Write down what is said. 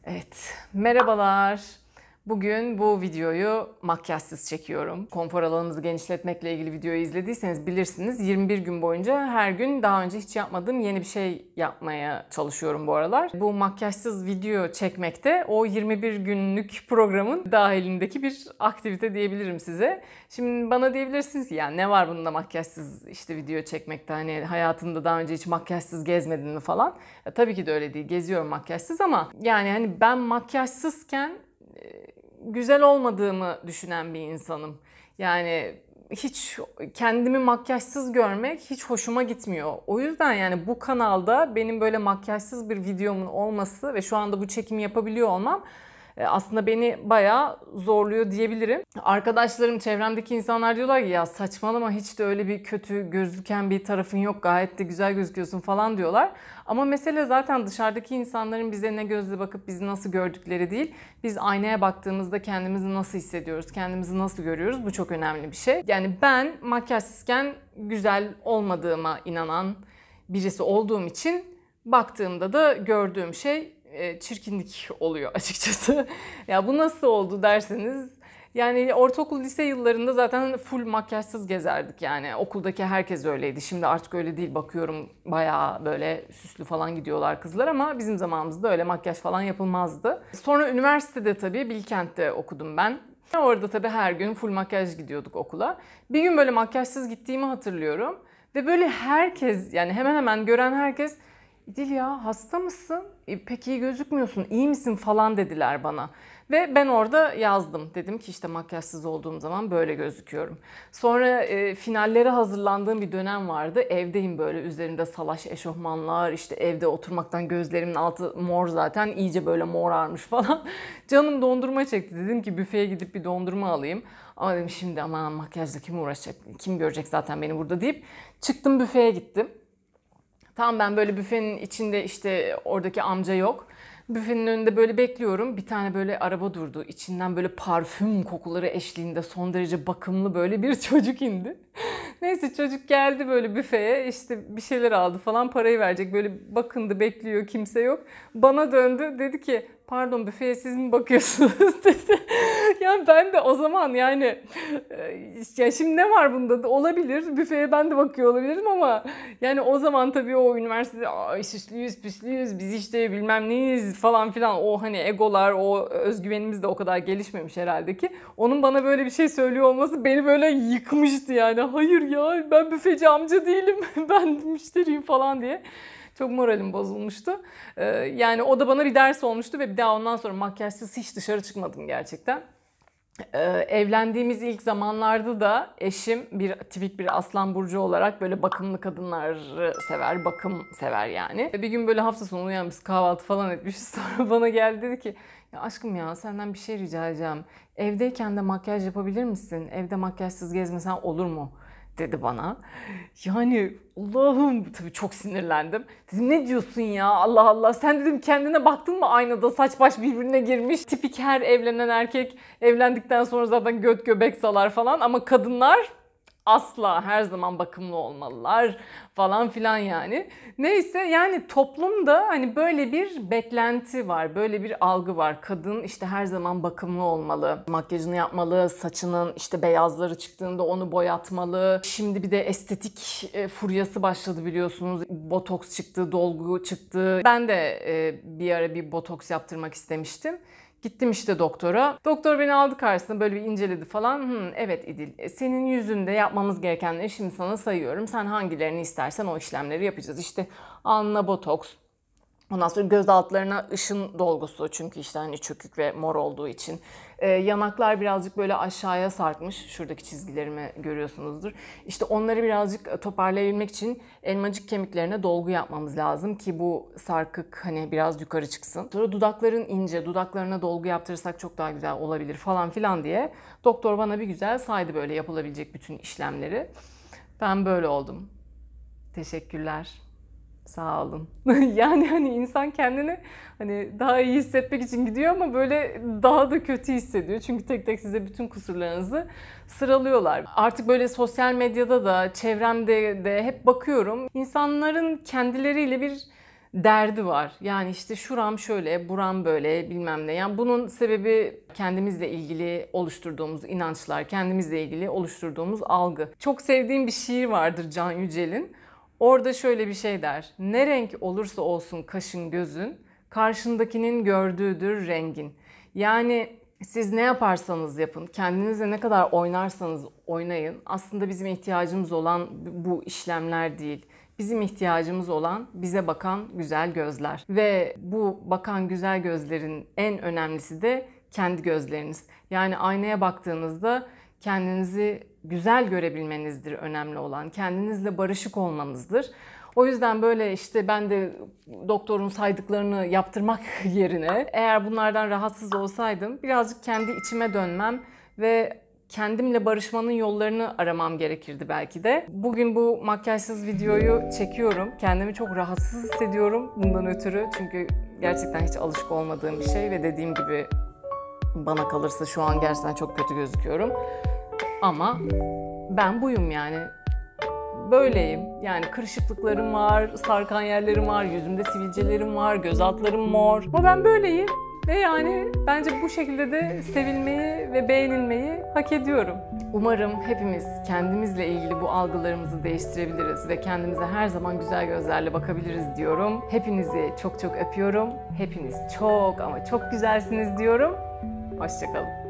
Evet, merhabalar. Bugün bu videoyu makyajsız çekiyorum. Konfor alanınızı genişletmekle ilgili videoyu izlediyseniz bilirsiniz. 21 gün boyunca her gün daha önce hiç yapmadığım yeni bir şey yapmaya çalışıyorum bu aralar. Bu makyajsız video çekmekte o 21 günlük programın dahilindeki bir aktivite diyebilirim size. Şimdi bana diyebilirsiniz ki yani ne var bunda makyajsız işte video çekmekte, hani hayatında daha önce hiç makyajsız gezmedin mi falan. Tabii ki de öyle değil, geziyorum makyajsız ama yani hani ben makyajsızken güzel olmadığımı düşünen bir insanım. Yani hiç kendimi makyajsız görmek hiç hoşuma gitmiyor. O yüzden yani bu kanalda benim böyle makyajsız bir videomun olması ve şu anda bu çekimi yapabiliyor olmam aslında beni bayağı zorluyor diyebilirim. Arkadaşlarım, çevremdeki insanlar diyorlar ki ya saçmalama, hiç de öyle bir kötü gözüken bir tarafın yok, gayet de güzel gözüküyorsun falan diyorlar. Ama mesele zaten dışarıdaki insanların bize ne gözle bakıp bizi nasıl gördükleri değil. Biz aynaya baktığımızda kendimizi nasıl hissediyoruz, kendimizi nasıl görüyoruz, bu çok önemli bir şey. Yani ben makyajsızken güzel olmadığıma inanan birisi olduğum için baktığımda da gördüğüm şey çirkinlik oluyor açıkçası. Ya bu nasıl oldu derseniz, yani ortaokul, lise yıllarında zaten full makyajsız gezerdik yani. Okuldaki herkes öyleydi. Şimdi artık öyle değil, bakıyorum bayağı böyle süslü falan gidiyorlar kızlar ama bizim zamanımızda öyle makyaj falan yapılmazdı. Sonra üniversitede tabii Bilkent'te okudum ben. Orada tabii her gün full makyaj gidiyorduk okula. Bir gün böyle makyajsız gittiğimi hatırlıyorum. Ve böyle herkes, yani hemen hemen gören herkes "İdil ya, hasta mısın? Pek iyi gözükmüyorsun, iyi misin?" falan dediler bana. Ve ben orada yazdım. Dedim ki işte makyajsız olduğum zaman böyle gözüküyorum. Sonra finallere hazırlandığım bir dönem vardı. Evdeyim böyle, üzerimde salaş eşofmanlar, işte evde oturmaktan gözlerimin altı mor, zaten iyice böyle morarmış falan. Canım dondurma çekti. Dedim ki büfeye gidip bir dondurma alayım. Ama dedim şimdi aman makyajla kim uğraşacak, kim görecek zaten beni burada deyip çıktım, büfeye gittim. Tam ben böyle büfenin içinde, işte oradaki amca yok. Büfenin önünde böyle bekliyorum. Bir tane böyle araba durdu. İçinden böyle parfüm kokuları eşliğinde son derece bakımlı böyle bir çocuk indi. Neyse, çocuk geldi böyle büfeye, işte bir şeyler aldı falan, parayı verecek. Böyle bakındı, bekliyor, kimse yok. Bana döndü, dedi ki pardon, büfeye siz mi bakıyorsunuz dedi. Yani ben de o zaman yani ya şimdi ne var bunda da olabilir. Büfeye ben de bakıyor olabilirim ama yani o zaman tabii o üniversitede süslüyüz püslüyüz biz işte bilmem neyiz falan filan, o hani egolar, o özgüvenimiz de o kadar gelişmemiş herhalde ki onun bana böyle bir şey söylüyor olması beni böyle yıkmıştı yani. Hayır ya, ben büfeci amca değilim, ben müşteriyim falan diye. Çok moralim bozulmuştu. Yani o da bana bir ders olmuştu ve bir daha ondan sonra makyajsız hiç dışarı çıkmadım gerçekten. Evlendiğimiz ilk zamanlarda da eşim tipik bir Aslan burcu olarak böyle bakımlı kadınları sever, bakım sever yani. Bir gün böyle hafta sonu uyanmış, kahvaltı falan etmişiz. Sonra bana geldi, dedi ki ya aşkım, ya senden bir şey rica edeceğim. Evdeyken de makyaj yapabilir misin? Evde makyajsız gezmesen olur mu? Dedi bana. Yani Allah'ım, tabii çok sinirlendim. Dedim ne diyorsun ya, Allah Allah. Sen dedim kendine baktın mı aynada, saç baş birbirine girmiş. Tipik her evlenen erkek evlendikten sonra zaten göt göbek salar falan. Ama kadınlar asla, her zaman bakımlı olmalılar falan filan yani. Neyse, yani toplumda hani böyle bir beklenti var, böyle bir algı var. Kadın işte her zaman bakımlı olmalı, makyajını yapmalı, saçının işte beyazları çıktığında onu boyatmalı. Şimdi bir de estetik furyası başladı biliyorsunuz. Botoks çıktı, dolgu çıktı. Ben de bir ara bir botoks yaptırmak istemiştim. Gittim işte doktora. Doktor beni aldı karşısına, böyle bir inceledi falan. Evet İdil, senin yüzünde yapmamız gerekenleri şimdi sana sayıyorum. Sen hangilerini istersen o işlemleri yapacağız. İşte alnına botoks, ondan sonra göz altlarına ışın dolgusu, çünkü işte hani çökük ve mor olduğu için. Yanaklar birazcık böyle aşağıya sarkmış. Şuradaki çizgilerimi görüyorsunuzdur. İşte onları birazcık toparlayabilmek için elmacık kemiklerine dolgu yapmamız lazım ki bu sarkık hani biraz yukarı çıksın. Sonra dudakların ince, dudaklarına dolgu yaptırırsak çok daha güzel olabilir falan filan diye doktor bana bir güzel saydı böyle yapılabilecek bütün işlemleri. Ben böyle oldum. Teşekkürler. Sağ olun. Yani hani insan kendini hani daha iyi hissetmek için gidiyor ama böyle daha da kötü hissediyor. Çünkü tek tek size bütün kusurlarınızı sıralıyorlar. Artık böyle sosyal medyada da, çevremde de hep bakıyorum. İnsanların kendileriyle bir derdi var. Yani işte şuram şöyle, buram böyle, bilmem ne. Yani bunun sebebi kendimizle ilgili oluşturduğumuz inançlar, kendimizle ilgili oluşturduğumuz algı. Çok sevdiğim bir şiir vardır Can Yücel'in. Orada şöyle bir şey der. Ne renk olursa olsun kaşın gözün, karşındakinin gördüğüdür rengin. Yani siz ne yaparsanız yapın, kendinizle ne kadar oynarsanız oynayın. Aslında bizim ihtiyacımız olan bu işlemler değil. Bizim ihtiyacımız olan bize bakan güzel gözler. Ve bu bakan güzel gözlerin en önemlisi de kendi gözleriniz. Yani aynaya baktığınızda kendinizi güzel görebilmenizdir önemli olan. Kendinizle barışık olmanızdır. O yüzden böyle işte ben de doktorun saydıklarını yaptırmak yerine eğer bunlardan rahatsız olsaydım birazcık kendi içime dönmem ve kendimle barışmanın yollarını aramam gerekirdi belki de. Bugün bu makyajsız videoyu çekiyorum. Kendimi çok rahatsız hissediyorum bundan ötürü. Çünkü gerçekten hiç alışık olmadığım bir şey ve dediğim gibi bana kalırsa şu an gerçekten çok kötü gözüküyorum. Ama ben buyum yani. Böyleyim. Yani kırışıklıklarım var, sarkan yerlerim var, yüzümde sivilcelerim var, göz altlarım mor. Ama ben böyleyim. Ve yani bence bu şekilde de sevilmeyi ve beğenilmeyi hak ediyorum. Umarım hepimiz kendimizle ilgili bu algılarımızı değiştirebiliriz ve kendimize her zaman güzel gözlerle bakabiliriz diyorum. Hepinizi çok çok öpüyorum. Hepiniz çok ama çok güzelsiniz diyorum. Hoşça kalın.